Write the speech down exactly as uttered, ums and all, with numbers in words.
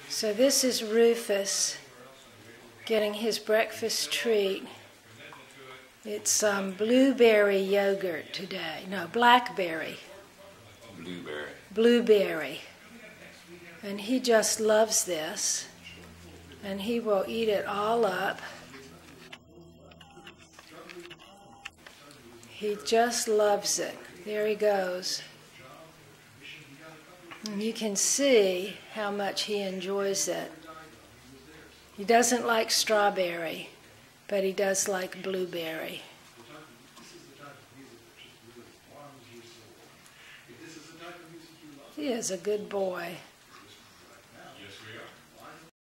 So this is Rufus getting his breakfast treat. It's um, blueberry yogurt today. No, blackberry. Blueberry. Blueberry. And he just loves this. And he will eat it all up. He just loves it. There he goes. And you can see how much he enjoys it. He doesn't like strawberry, but he does like blueberry. He is a good boy.